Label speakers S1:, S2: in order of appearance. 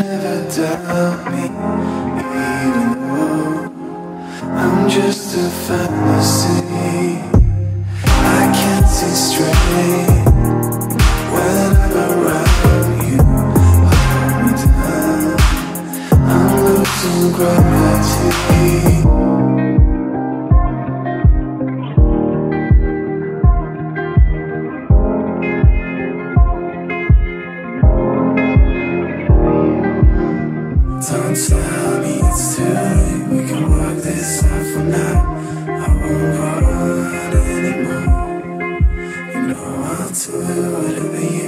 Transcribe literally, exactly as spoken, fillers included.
S1: never doubt me, even though I'm just a fantasy. I can't see straight when I'm around you. Hold me down, I'm losing gravity. Don't tell me it's too late, we can work this out for now. I won't run anymore, you know I'll do whatever you